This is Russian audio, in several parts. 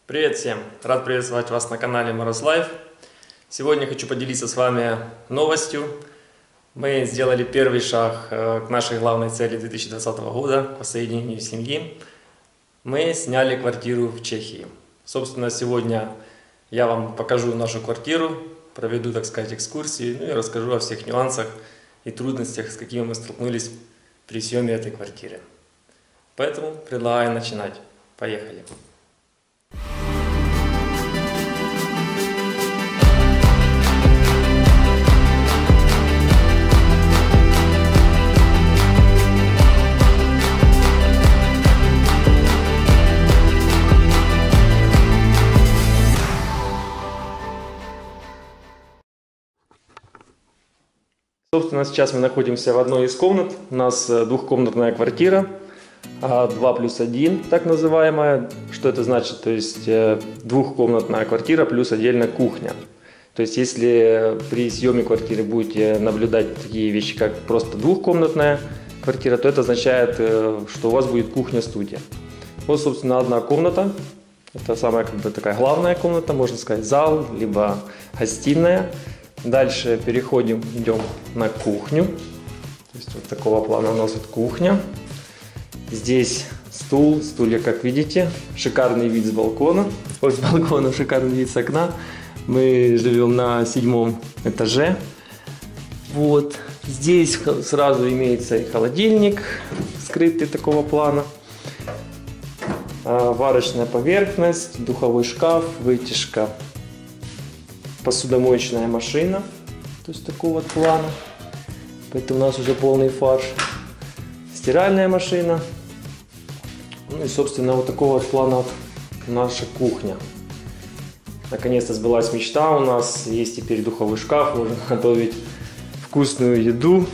Привет всем! Рад приветствовать вас на канале Moroz Life. Сегодня хочу поделиться с вами новостью. Мы сделали первый шаг к нашей главной цели 2020 года, к воссоединению семьи. Мы сняли квартиру в Чехии. Собственно, сегодня я вам покажу нашу квартиру, проведу, так сказать, экскурсию, и расскажу о всех нюансах и трудностях, с какими мы столкнулись при съеме этой квартиры. Поэтому предлагаю начинать. Поехали! Собственно, сейчас мы находимся в одной из комнат. У нас двухкомнатная квартира, 2+1, так называемая. Что это значит? То есть двухкомнатная квартира плюс отдельно кухня. То есть если при съеме квартиры будете наблюдать такие вещи, как просто двухкомнатная квартира, то это означает, что у вас будет кухня-студия. Вот, собственно, одна комната. Это самая такая главная комната, можно сказать, зал, либо гостиная. Дальше идем на кухню. То есть вот такого плана у нас вот кухня. Здесь стулья, как видите, шикарный вид с балкона. Ой, с балкона, шикарный вид с окна. Мы живем на 7-м этаже. Вот. Здесь сразу имеется и холодильник, скрытый такого плана. Варочная поверхность, духовой шкаф, вытяжка. Посудомоечная машина, то есть такого плана. Поэтому у нас уже полный фарш. Стиральная машина. Ну и, собственно, вот такого плана наша кухня. Наконец-то сбылась мечта. У нас есть теперь духовой шкаф, можно готовить вкусную еду.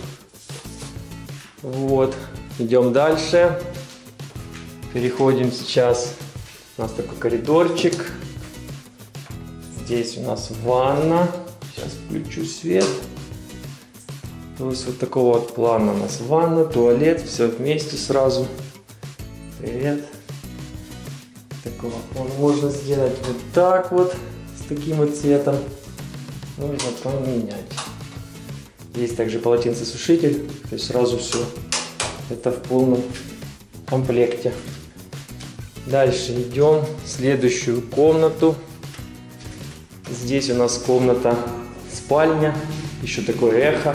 Вот. Идем дальше. Переходим сейчас. У нас такой коридорчик. Здесь у нас ванна. Сейчас включу свет. То есть вот такого вот плана у нас ванна, туалет, все вместе сразу. Привет. Такого плана можно сделать вот так вот, с таким вот цветом. Можно поменять. Есть также полотенцесушитель, то есть сразу все это в полном комплекте. Дальше идем в следующую комнату. Здесь у нас комната спальня, еще такое эхо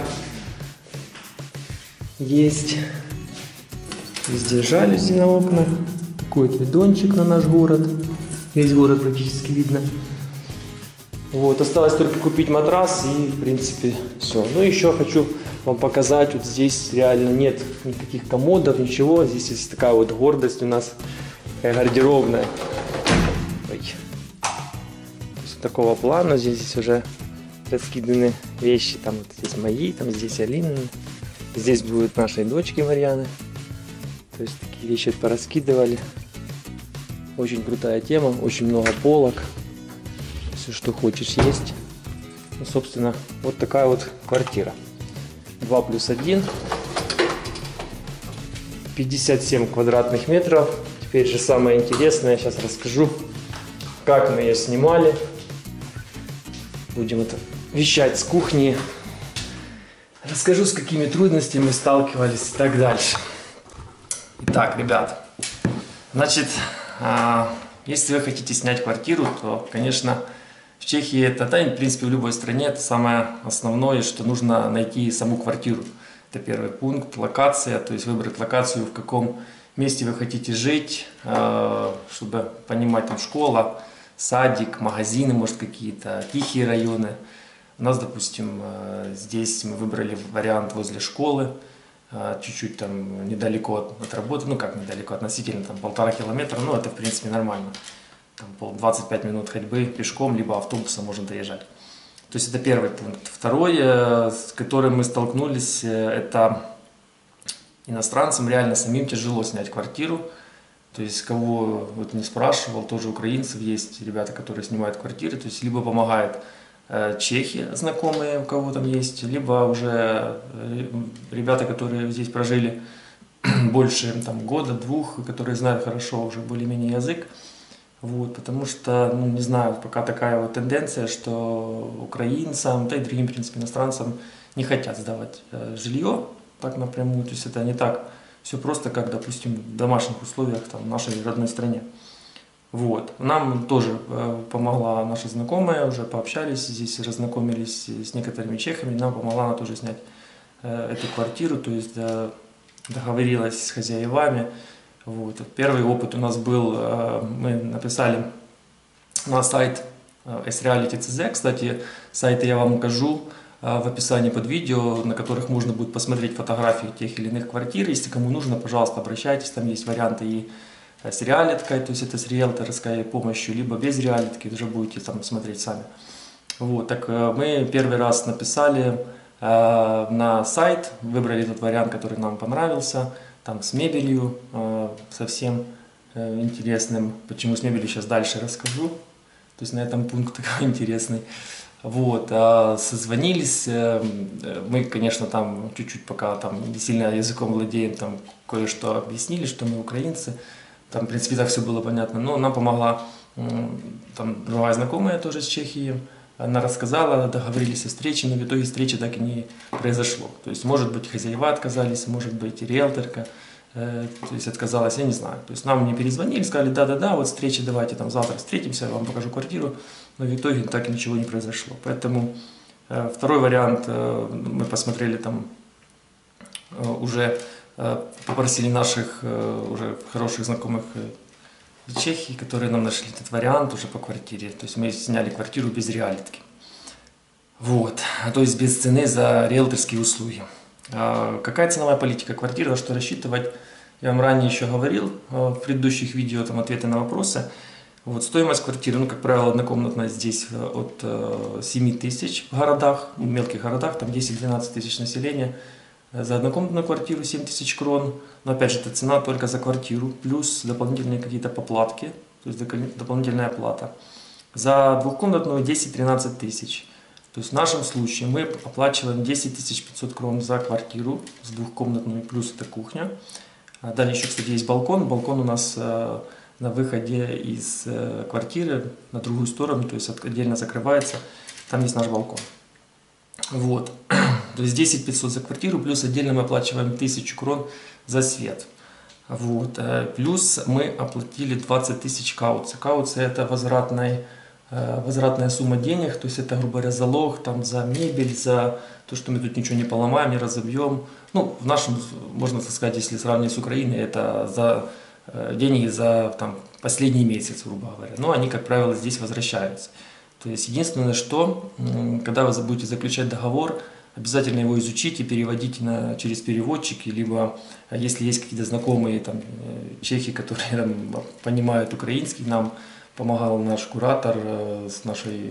есть. Везде жалюзи на окнах, такой вот видончик на наш город, весь город практически видно. Вот, осталось только купить матрас и в принципе все. Ну еще хочу вам показать, вот здесь реально нет никаких комодов, ничего, здесь есть такая вот гордость у нас, такая гардеробная. Такого плана, здесь уже раскиданы вещи, там вот здесь мои, там здесь Алины, здесь будут нашей дочки Марьяны, то есть такие вещи пораскидывали. Очень крутая тема, очень много полок, все что хочешь есть. Ну, собственно, вот такая вот квартира, 2+1, 57 квадратных метров. Теперь же самое интересное, сейчас расскажу, как мы ее снимали. Будем это вещать с кухни. Расскажу, с какими трудностями сталкивались и так дальше. Итак, ребят, значит, если вы хотите снять квартиру, то, конечно, в Чехии это, да, в принципе, в любой стране, это самое основное, что нужно найти саму квартиру. Это первый пункт, локация, то есть выбрать локацию, в каком месте вы хотите жить, чтобы понимать, там, школа, садик, магазины, может, какие-то тихие районы. У нас, допустим, здесь мы выбрали вариант возле школы, чуть-чуть там недалеко от работы, ну как недалеко, относительно там 1,5 километра, но это в принципе нормально. Там 25 минут ходьбы пешком, либо автобусом можно доезжать. То есть это первый пункт. Второй, с которым мы столкнулись, это иностранцам реально самим тяжело снять квартиру. То есть, кого вот не спрашивал, тоже украинцев есть, ребята, которые снимают квартиры, то есть, либо помогают чехи, знакомые, у кого там есть, либо уже ребята, которые здесь прожили больше там, года, двух, которые знают хорошо уже более-менее язык, Вот, потому что, ну, не знаю, пока такая вот тенденция, что украинцам, да и другим, в принципе, иностранцам не хотят сдавать жилье так напрямую. То есть это не так все просто, как, допустим, в домашних условиях там, в нашей родной стране. Вот. Нам тоже помогла наша знакомая, уже пообщались здесь, разнакомились с некоторыми чехами, нам помогла она тоже снять эту квартиру, то есть договорилась с хозяевами. Вот. Первый опыт у нас был, мы написали на сайт sreality.cz, кстати, сайты я вам укажу в описании под видео, на которых можно будет посмотреть фотографии тех или иных квартир. Если кому нужно, пожалуйста, обращайтесь, там есть варианты и с реалиткой, то есть это с риэлторской помощью, либо без реалитки, уже будете там смотреть сами. Вот, так мы первый раз написали на сайт, выбрали тот вариант, который нам понравился, там с мебелью, совсем интересным. Почему с мебелью сейчас дальше расскажу, то есть на этом пункт такой интересный. Вот, созвонились, мы, конечно, там чуть-чуть пока там не сильно языком владеем, там кое-что объяснили, что мы украинцы. Там, в принципе, так все было понятно. Но нам помогла там другая знакомая тоже из Чехии. Она рассказала, договорились о встрече, но в итоге встречи так и не произошло. То есть, может быть, хозяева отказались, может быть, риэлторка, то есть, отказалась, я не знаю. То есть, нам не перезвонили, сказали, да-да-да, вот встречи, давайте там завтра встретимся, я вам покажу квартиру. Но в итоге так ничего не произошло. Поэтому второй вариант, мы посмотрели там уже, попросили наших уже хороших знакомых в Чехии, которые нам нашли этот вариант уже по квартире. То есть мы сняли квартиру без реалитки. Вот, то есть без цены за риэлторские услуги. Какая ценовая политика квартиры, на что рассчитывать? Я вам ранее еще говорил в предыдущих видео, там ответы на вопросы. Вот, стоимость квартиры, ну, как правило, однокомнатная здесь от 7 тысяч в городах, в мелких городах, там 10-12 тысяч населения. За однокомнатную квартиру 7 тысяч крон, но опять же это цена только за квартиру, плюс дополнительные какие-то поплатки, то есть дополнительная плата. За двухкомнатную 10-13 тысяч. То есть в нашем случае мы оплачиваем 10 500 крон за квартиру с двухкомнатную, плюс это кухня. Далее еще, кстати, есть балкон. Балкон у нас на выходе из квартиры на другую сторону, то есть отдельно закрывается. Там есть наш балкон. Вот. То есть 10 500 за квартиру, плюс отдельно мы оплачиваем 1000 крон за свет. Вот. Плюс мы оплатили 20 тысяч кауции. Кауция это возвратная сумма денег, то есть это, грубо говоря, залог там, за мебель, за то, что мы тут ничего не поломаем, не разобьем. Ну, в нашем, можно так сказать, если сравнивать с Украиной, это за деньги за там, последний месяц, грубо говоря. Но они, как правило, здесь возвращаются. То есть единственное, что когда вы будете заключать договор, обязательно его изучите, переводите через переводчики, либо если есть какие-то знакомые там, чехи, которые там, понимают украинский, нам помогал наш куратор с нашей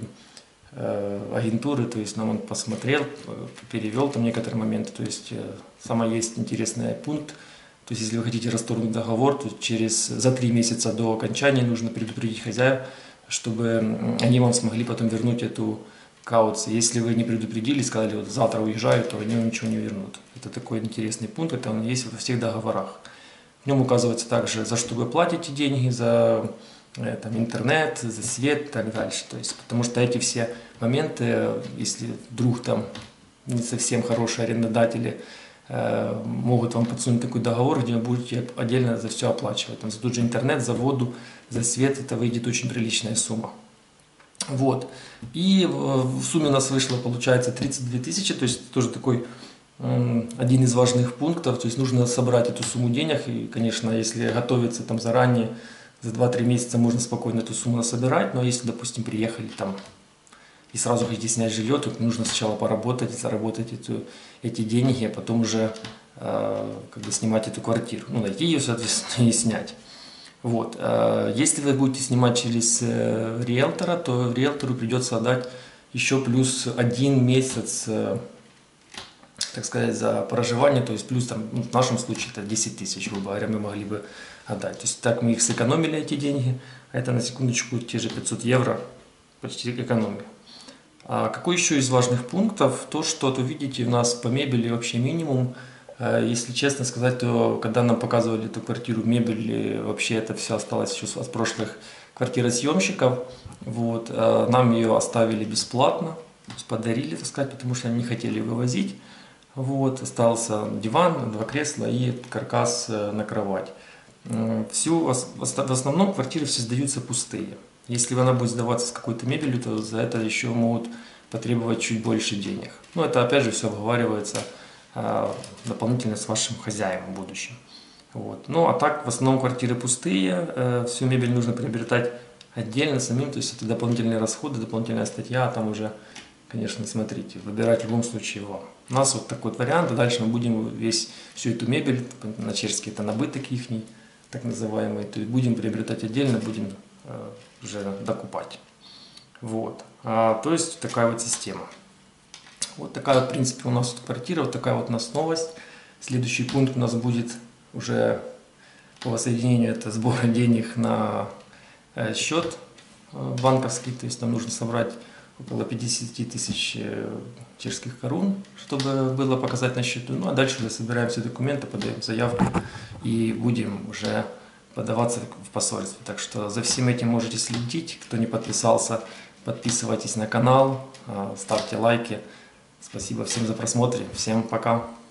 агентуры, то есть нам он посмотрел, перевел там некоторые моменты, то есть самый есть интересный пункт, то есть если вы хотите расторгнуть договор, то за 3 месяца до окончания нужно предупредить хозяев, чтобы они вам смогли потом вернуть эту кауцию. Если вы не предупредили, сказали, вот завтра уезжаю, то они вам ничего не вернут. Это такой интересный пункт, это он есть во всех договорах. В нем указывается также, за что вы платите деньги, за там, интернет, за свет и так дальше. То есть, потому что эти все моменты, если вдруг там не совсем хорошие арендодатели могут вам подсунуть такой договор, где вы будете отдельно за все оплачивать. Там, за тот же интернет, за воду, за свет, это выйдет очень приличная сумма. Вот. И в сумме у нас вышло, получается, 32 тысячи, то есть тоже такой один из важных пунктов, то есть нужно собрать эту сумму денег, и, конечно, если готовиться там заранее, за 2-3 месяца можно спокойно эту сумму собирать, но если, допустим, приехали там и сразу хотите снять жилье, то нужно сначала поработать, заработать эти деньги, а потом уже как бы снимать эту квартиру, ну, найти ее, соответственно, и снять. Вот. Если вы будете снимать через риэлтора, то риэлтору придется отдать еще плюс 1 месяц, так сказать, за проживание, то есть плюс там, ну, в нашем случае это 10 тысяч, грубо говоря, мы могли бы отдать. То есть так мы их сэкономили, эти деньги, а это на секундочку те же 500 евро, почти экономия. А какой еще из важных пунктов? То, что вот видите, у нас по мебели вообще минимум. Если честно сказать, то когда нам показывали эту квартиру, мебель, вообще это все осталось еще от прошлых квартира съемщиков. Вот, нам ее оставили бесплатно, то есть подарили, так сказать, потому что они не хотели вывозить. Вот, остался диван, 2 кресла и каркас на кровать. В основном квартиры все сдаются пустые. Если она будет сдаваться с какой-то мебелью, то за это еще могут потребовать чуть больше денег. Но это опять же все обговаривается дополнительно с вашим хозяином будущим. Вот. Ну а так в основном квартиры пустые, всю мебель нужно приобретать отдельно самим, то есть это дополнительные расходы, дополнительная статья, там уже, конечно, смотрите, выбирать в любом случае вам. У нас вот такой вот вариант, а дальше мы будем всю эту мебель, на чешский это набыток ихний, так называемый, то есть будем приобретать отдельно, будем уже докупать. Вот. То есть такая вот система. Вот такая вот, в принципе, у нас вот квартира, вот такая вот у нас новость. Следующий пункт у нас будет уже по воссоединению, это сбор денег на счет банковский, то есть нам нужно собрать около 50 тысяч чешских корун, чтобы было показать на счету. Ну а дальше уже собираем все документы, подаем заявку и будем уже подаваться в посольство. Так что за всем этим можете следить. Кто не подписался, подписывайтесь на канал, ставьте лайки. Спасибо всем за просмотр. Всем пока.